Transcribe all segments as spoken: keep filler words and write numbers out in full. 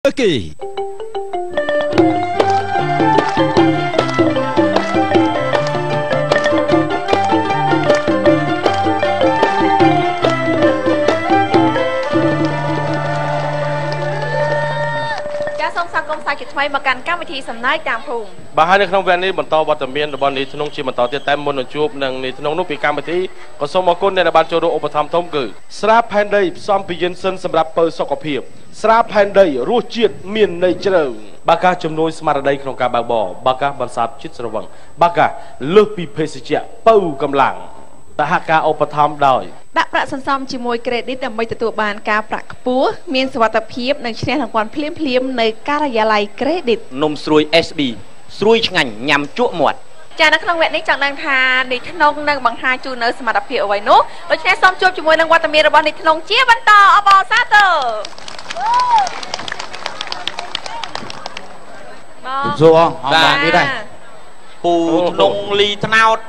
Turkey សូមស្វាគមន៍សាជាថ្មីមកកាន់កម្មវិធីសំណើចតាមភូមិបាទហើយនៅក្នុងវគ្គនេះបន្តវត្តមានរបស់នេះក្នុងជាបន្តទៀតតែមុននឹងជួបនឹងនេះក្នុងនោះពីកម្មវិធីក៏សូមអរគុណអ្នកដែលបានចូលរួមឧបត្ថម្ភធំគឺស្រាផែនដីផ្សំពីយិនសិនសម្រាប់ពើសុខភាពស្រាផែនដីរសជាតិមានន័យជ្រៅបាកាជំនួយស្មារតីក្នុងការបើកបរបាកាបន្សាបជាតិស្រវឹងបាកាលើសពីភេសជ្ជៈពៅកម្លាំងសហការឧបត្ថម្ភដោយដាក់ប្រាក់សន្សំជាមួយ credit ដើម្បីទទួលបានការប្រាក់ខ្ពស់មានសុវត្ថិភាពនិងឈ្នះរង្វាន់ភ្លាមៗនៅការិយាល័យ credit នំស្រួយ เอส บี ស្រួយឆ្ងាញ់ញ៉ាំជក់មាត់ចានៅក្នុងវគ្គនេះចង់ដឹងថានេះក្នុងនឹងបង្ហាញជូននៅសមត្ថភាពអ្វីនោះដូច្នេះសូមជួបជាមួយនឹងវត្តមានរបស់នេះក្នុងជាបន្តអបអរសាទរបងសួរអងបាទនេះដែរពូក្នុងលីថ្នោត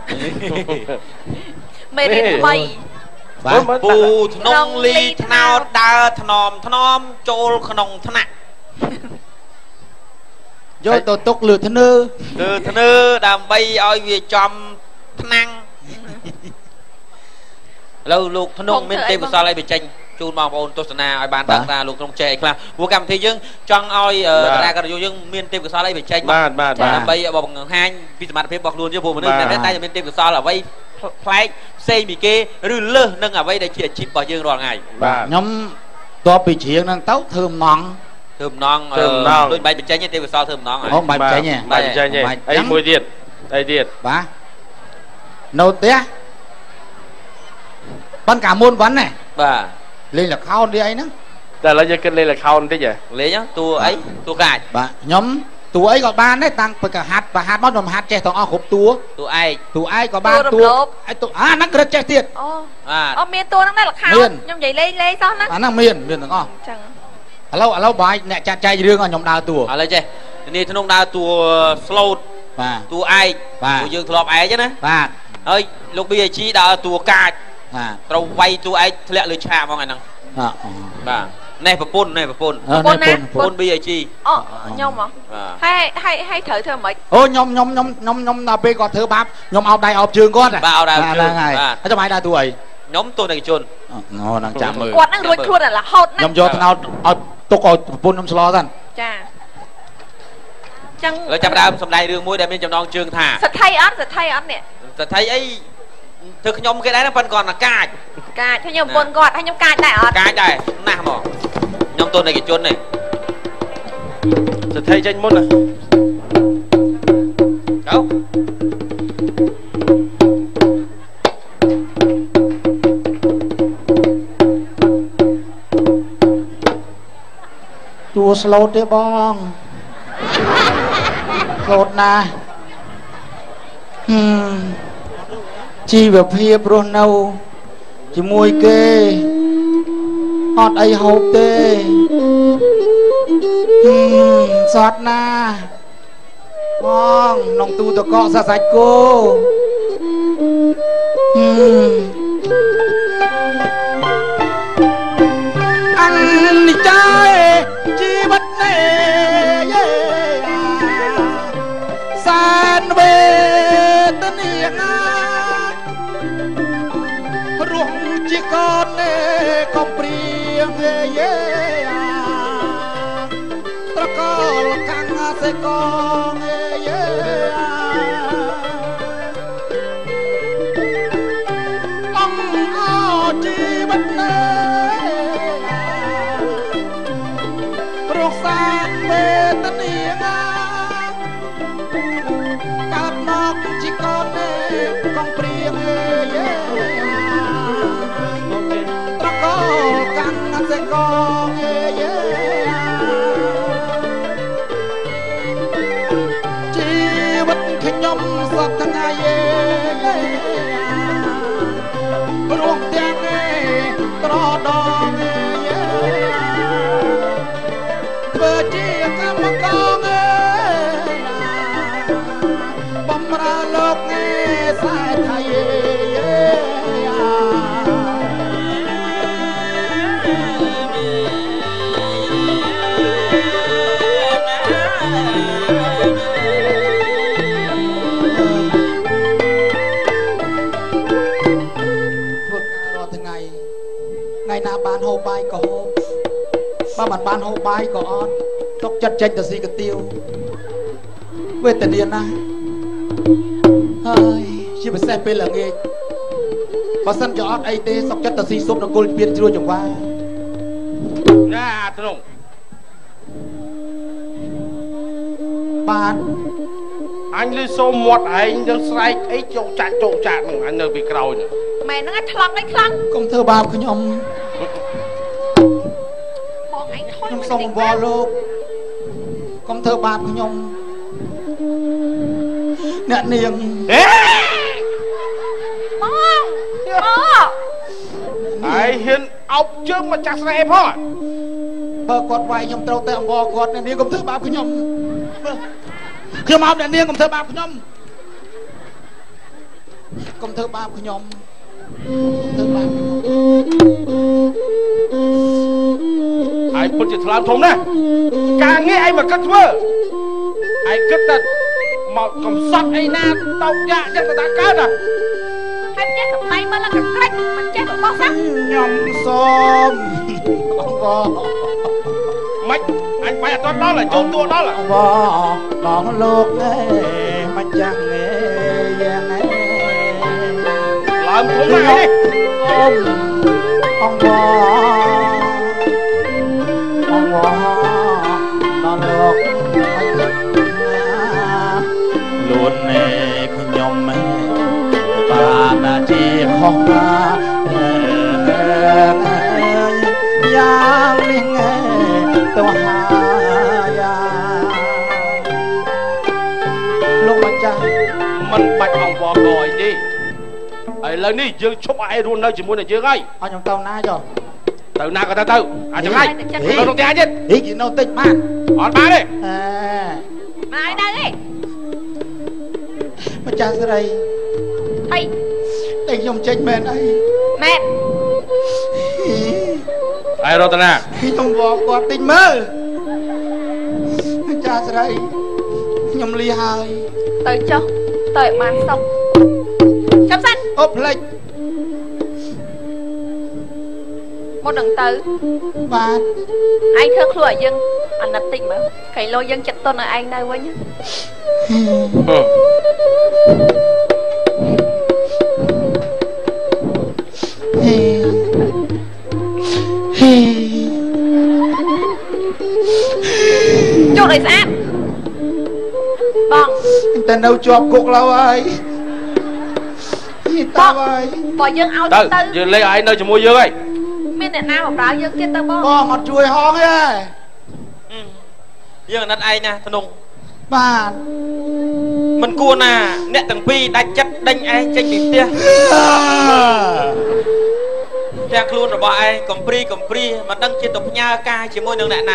មេរៀនថ្មីពូក្នុងលីថ្នោតដើរថ្នមថ្នមចូលក្នុងថ្នាក់យកទៅទុកលើធ្នើលើធ្នើដើម្បីឲ្យវាចំថ្នាំងឥឡូវលោកធ្នងមានទេពកោសលអីបញ្ចេញជូនបងប្អូនទស្សនាឲ្យបានដឹងថាលោកធ្នងចេះអីខ្លះព្រោះកម្មវិធីយើងចង់ឲ្យគណៈកម្មការយើងមានទេពកោសលអីបញ្ចេញបាទបាទដើម្បីបង្ហាញពីសមត្ថភាពរបស់ខ្លួនយើងព្រោះមនុស្សតែតែមានទេពកោសលអ្វីផ្លែកផ្សេងពីគេឬលើសនឹងអ្វីដែលជាអាជីពរបស់យើងរាល់ថ្ងៃបាទខ្ញុំតបពីជ្រៀងហ្នឹងទៅធ្វើម្ដងធ្វើម្ដងដូចបែកបញ្ចេញទេពកោសលធ្វើម្ដងអូបែកបញ្ចេញបែកបញ្ចេញអីមួយទៀតអីទៀតបាទនៅផ្ទះប៉ុនកាមុនវ៉ាន់ណាបាទលេងល្ខោននេះអីហ្នឹងតែឥឡូវយើងគិតលេងល្ខោនបន្តិចហ៎លេងតួអីតួកាចបាទខ្ញុំតួអីក៏បានដែរតាំងពីកហាត់ប្រហាត់មកខ្ញុំហាត់ចេះទាំងអស់គ្រប់តួតួឯកតួឯកក៏បានតួអាតួអាហ្នឹងក្រឹតចេះទៀតអូអូមានតួហ្នឹងដែរល្ខោនខ្ញុំនិយាយលេងលេងសោះហ្នឹងអាហ្នឹងមានមានទាំងអស់ចឹងឥឡូវឥឡូវបាយអ្នកចាត់ចែងរឿងឲ្យខ្ញុំដើរតួឥឡូវចេះនេះក្នុងដើរតួ slot បាទតួឯកព្រោះយើងធ្លាប់ឯកណាបាទហើយលោក ប៊ី អេ ជី ដើរតួកាចបាទត្រូវវាយតួឯកធ្លាក់លើឆាកហ្មងអាហ្នឹងបាទនេះប្រពន្ធនេះប្រពន្ធប្រពន្ធណាប្រពន្ធ ប៊ី អេ ជីអូខ្ញុំហ៎ហើយហើយហើយត្រូវធ្វើម៉េចអូខ្ញុំខ្ញុំខ្ញុំខ្ញុំខ្ញុំដល់ពេលគាត់ធ្វើបាបខ្ញុំអោបដៃអោបជើងគាត់បាទអោបដៃអោបជើងហ្នឹងហើយហើយចាំឲ្យដើរតួអីខ្ញុំទស្សនិកជនអូហ្នឹងចាំមើលគាត់ហ្នឹងរួចខ្លួនរហូតណាខ្ញុំយកថ្នោតឲ្យទុកឲ្យប្រពន្ធខ្ញុំស្លោសិនចាចឹងលើចាប់ដើមសម្ដែងរឿងមួយដែលមានចំណងជើងថាសទ្ធិអត់សទ្ធិអត់នេះសទ្ធិអីធ្វើខ្ញុំគេដែរប៉ុន្តែគាត់មកកាចកាចថាខ្ញុំប្រពន្ធគាត់ហើយខ្ញុំកាចដែរអត់កាចដែរណាស់ហ្មងខ្ញុំទស្សនិកជននេះសទ្ធិចេញមុនណាទៅតួស្លូតទេបងស្លូតណាស់ហឹមជីវភាពរស់នៅជាមួយគេអត់អីហូបទេហឹមសតណាបងនងទូតកកសាសាច់គោហឹមអនិច្ចាជីវិតនេះសានវេទនារស់ជាកូននេះកុំព្រៀងយេត្រកលខាងសេកងយេអំអោជីវិតនេះរស់សានវេទនាកើតមកជាកូននេះកុំព្រៀងយេសេកងយេជីវិតខ្ញុំសពថ្ងៃយេរស់ទាំងត្រដងយេធ្វើជាកម្មកងបំរើលោកសែថៃយេបាយក៏អត់ទុកចិត្តចេញទៅស៊ីកាទៀវវេទនាណាស់ហើយជាពិសេសពេលល្ងាចបើសិនជាអត់អីទេសុកចិត្តទៅស៊ីស៊ុបនគរពៀនជ្រួចចង្វាណាត្រង់បានអញលឺសូមមាត់ឯងនឹងស្រែកអីចោកចាក់ចោកចាក់ហ្នឹងអញនៅពីក្រោយម៉ែហ្នឹងឲ្យថ្លង់ឲ្យថ្លង់កុំធ្វើបាបខ្ញុំបងឯងថយខ្ញុំសូមអង្វរលោកកុំធ្វើបាបខ្ញុំអ្នកនាងហេបងបងហើយហ៊ានអោបជើងមកចាស់ស្រីអីផងបើគាត់វាយខ្ញុំត្រូវតែអង្វរគាត់អ្នកនាងកុំធ្វើបាបខ្ញុំខ្ញុំអោបអ្នកនាងកុំធ្វើបាបខ្ញុំកុំធ្វើបាបខ្ញុំធ្វើបាបហើយពុតជាថ្លើមធំណាស់ការងារឯងមកគិតធ្វើឯងគិតតែមកកំសត់អីណាតោកយ៉ាចឹងទៅតាកើតណាហើយចេះសម្ដីមើលឡើងក្រិចមិនចេះបបោះសោះខ្ញុំសូមអង្វរមិនអញបាយអត់ដល់ហើយចូលទួដល់អង្វរបងលោកអេមិនចាំងឯយ៉ាងឯឡើងធំណាស់នេះអូមអង្វរអង្វរដល់លោកលួនឯខ្ញុំបានជាខុសយ៉ាងនេះទៅហាយ៉ាលោកម្ចាស់មិនបាច់អង្វរកអីទេឥឡូវនេះយើងឈប់ឲ្យរស់នៅជាមួយនឹងយើងហើយអត់ខ្ញុំទៅណាចុះទៅណាក៏ទៅទៅអាចឆ្ងាយនៅក្នុងផ្ទះទៀតហីគេនៅតិចបានអត់បានទេអេមកឲ្យនៅទេម្ចាស់ស្រីហីតែខ្ញុំចេញមែនអីមែនហើយរតនាខ្ញុំវល់គាត់តិចមើលម្ចាស់ស្រីខ្ញុំលីហើយទៅចុះទៅឲ្យបានសុខចាំសិនអូផ្លេចមុននឹងទៅបាទឯងធ្វើខ្លួនឲ្យយើងអាណិតតិចមើលកៃឡូយើងចិត្តទុនឲ្យឯងនៅវិញហេហេចូលឲ្យស្អាតបងតែនៅជាប់គុកឡើយនេះតាហើយបើយើងឲ្យទៅយើងលេងឯងនៅជាមួយយើងហើយមានអ្នកណាបម្រើយើងទៀតទៅបងបងអត់ជួយហងទេយើងអាណិតឯងណាធ្នងបាទមិនគួរណាអ្នកទាំងពីរដាច់ចិត្តដេញឯងចេញពីផ្ទះទាំងខ្លួនរបស់ឯងកំព្រីកំព្រីមិនដឹងជាទៅផ្ញើការជាមួយនឹងអ្នកណា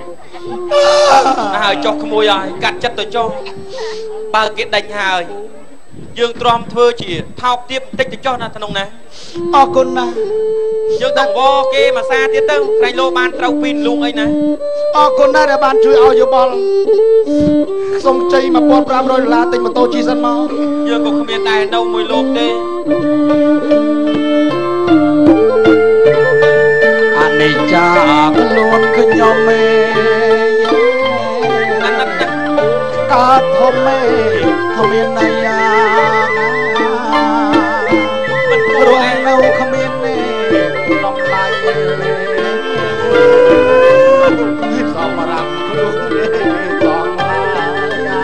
ហើយចុះក្មួយហើយកាត់ចិត្តទៅចុះបើគេដេញហើយយើងទ្រាំធ្វើជាថោកទាបបន្តិចទៅចុះណាធ្នងណាអរគុណណាយើងទៅវល់គេមួយសាទៀតទៅក្រែងលោបានត្រូវពីលូងអីណាអរគុណណាស់ដែលបានជួយឲ្យយោបល់សុំជ័យmột nghìn năm trămដុល្លារទិញម៉ូតូជីសិនមកយើងក៏គ្មានដែរនៅមួយលោកទេអនិច្ចាខ្លួនខ្ញុំឯងអាណិតណាស់កើតធំឯងគ្មានន័យយ៉ាងមិនគួរឯងនៅគ្មានទេដំឡៃសមរម្យខ្លួនសំឡា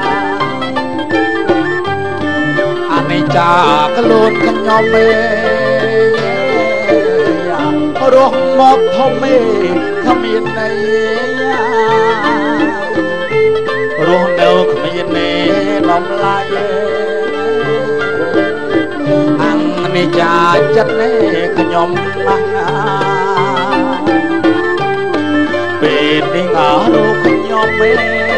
អនិច្ចាខ្លួនខ្ញុំឯងរស់មកធំឯងគ្មានន័យរស់នៅគ្មានទេដំឡៃអនិច្ចាចិត្តនេះខ្ញុំណាស់ពេលនេះអរខ្ញុំឯង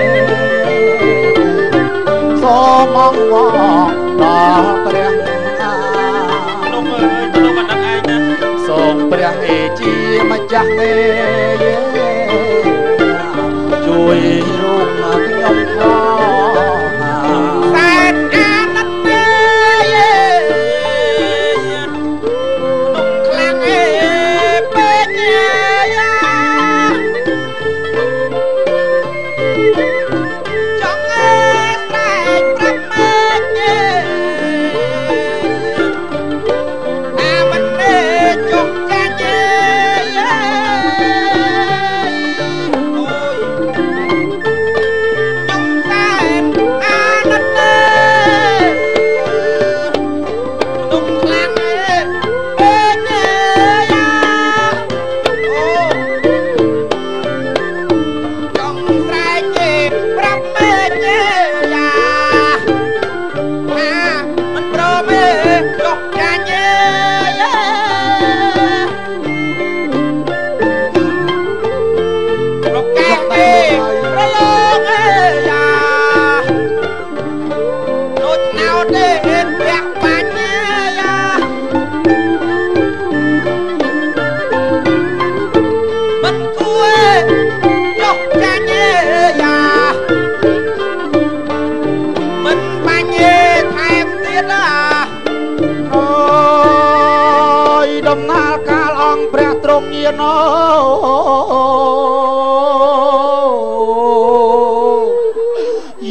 សូមអង្វរដល់ព្រះនំអើយទៅមិនដឹងឯងណាសូមព្រះអេជាម្ចាស់ឯងជួយរូបខ្ញុំផងតែអាណិតទេនំខ្លាំងអេពេក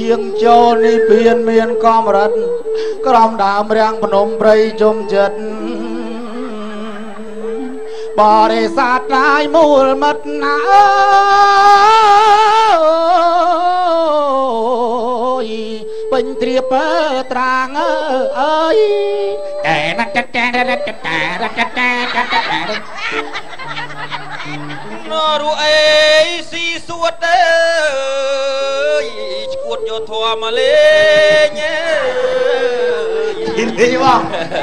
ជាងចូលនេះពៀនមានកំរិតក្រំដើមរាំងភ្នំព្រៃជុំចិត្តបរិស័ទឡាយមូលមិត្តណាអើយពេញត្រៀបត្រាងអើយតែណាត់តែតែតែតែតែតែនរអេស៊ីសួតអើយឈួតយកធွာមកលេងអើយនេះបង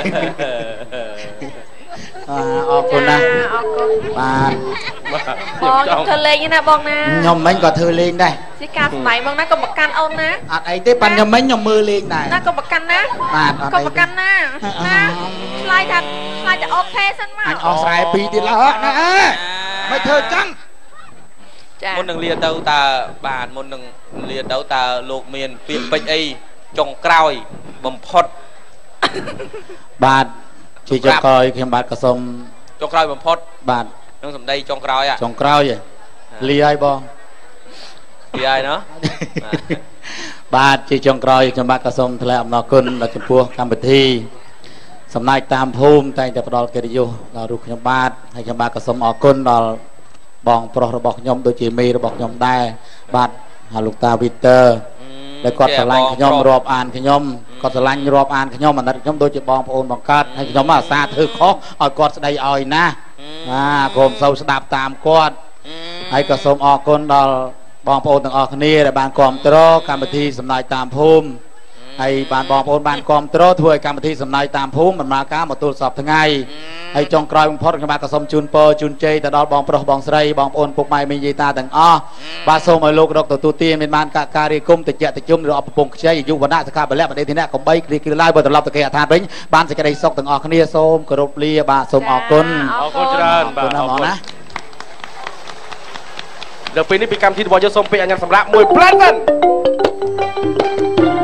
អរគុណណាស់អរគុណបាទបងធ្វើលេងណាបងណាខ្ញុំមិញក៏ធ្វើលេងដែរជាការស្មៃបងណាក៏ប្រកាន់អូនណាអត់អីទេប៉ាន់ខ្ញុំមិញខ្ញុំមើលលេងដែរណាក៏ប្រកាន់ណាបាទអត់អីក៏ប្រកាន់ណាណាឆ្លើយថាឆ្លើយតែអូខេសិនមកអញអស់ស្រែពីរទៀតឡើយណាមិនធ្វើចឹងមុននឹងលាទៅតើបាទមុននឹងលាទៅតើលោកមានពាក្យពេចន៍អីចុងក្រោយបំផុតបាទជាចុងក្រោយខ្ញុំបាទក៏សូមចុងក្រោយបំផុតបាទនឹងសម្ដីចុងក្រោយចុងក្រោយលាហើយបងលាហើយណោះបាទជាចុងក្រោយខ្ញុំបាទក៏សូមថ្លែងអំណរគុណដល់ចំពោះកម្មវិធីសំណាយតាមភូមិតែងតែផ្ដល់កិត្តិយសដល់រូបខ្ញុំបាទហើយខ្ញុំបាទក៏សូមអរគុណដល់បងប្រុសរបស់ខ្ញុំដូចជាមេរបស់ខ្ញុំដែរបាទហើយលោកតាវីទ័រដែលគាត់ឆ្លាញ់ខ្ញុំរាប់អានខ្ញុំគាត់ឆ្លាញ់រាប់អានខ្ញុំអាណិតខ្ញុំដូចជាបងប្អូនបង្កើតហើយខ្ញុំអាសាធ្វើខុសឲ្យគាត់ស្ដីឲ្យណាបាទកុំសូវស្ដាប់តាមគាត់ហើយក៏សូមអរគុណដល់បងប្អូនទាំងអស់គ្នាដែលបានគាំទ្រកម្មវិធីសំណើចតាមភូមិហើយបានបងប្អូនបានគាំទ្រធ្វើឲ្យកម្មវិធីសំណើចតាមភូមិដំណើរការមកទល់សពថ្ងៃហើយចុងក្រោយបំផុតខ្ញុំបាទក៏សូមជូនពរជូនជ័យទៅដល់បងប្រុសបងស្រីបងប្អូនពុកម៉ែមីងយាយតាទាំងអស់បាទសូមឲ្យលោករកទទួលទានមានបានការរីគុំតិចតិជុំឬអបពងខ្ចីអាយុវណ្ណៈសុខៈពលៈបដិធានៈកំបីគ្រីគ្រីឡើយបើត្រឡប់ទៅគេអថាតវិញបានសេចក្តីសុខទាំងអស់គ្នាសូមគោរពលាបាទសូមអរគុណអរគុណច្រើនបាទអរគុណណាដល់ពេលនេះពីកម្មវិធីរបស់យើងសូមពេកអញ្ញាតសម្រាប់មួយផ្លែសិន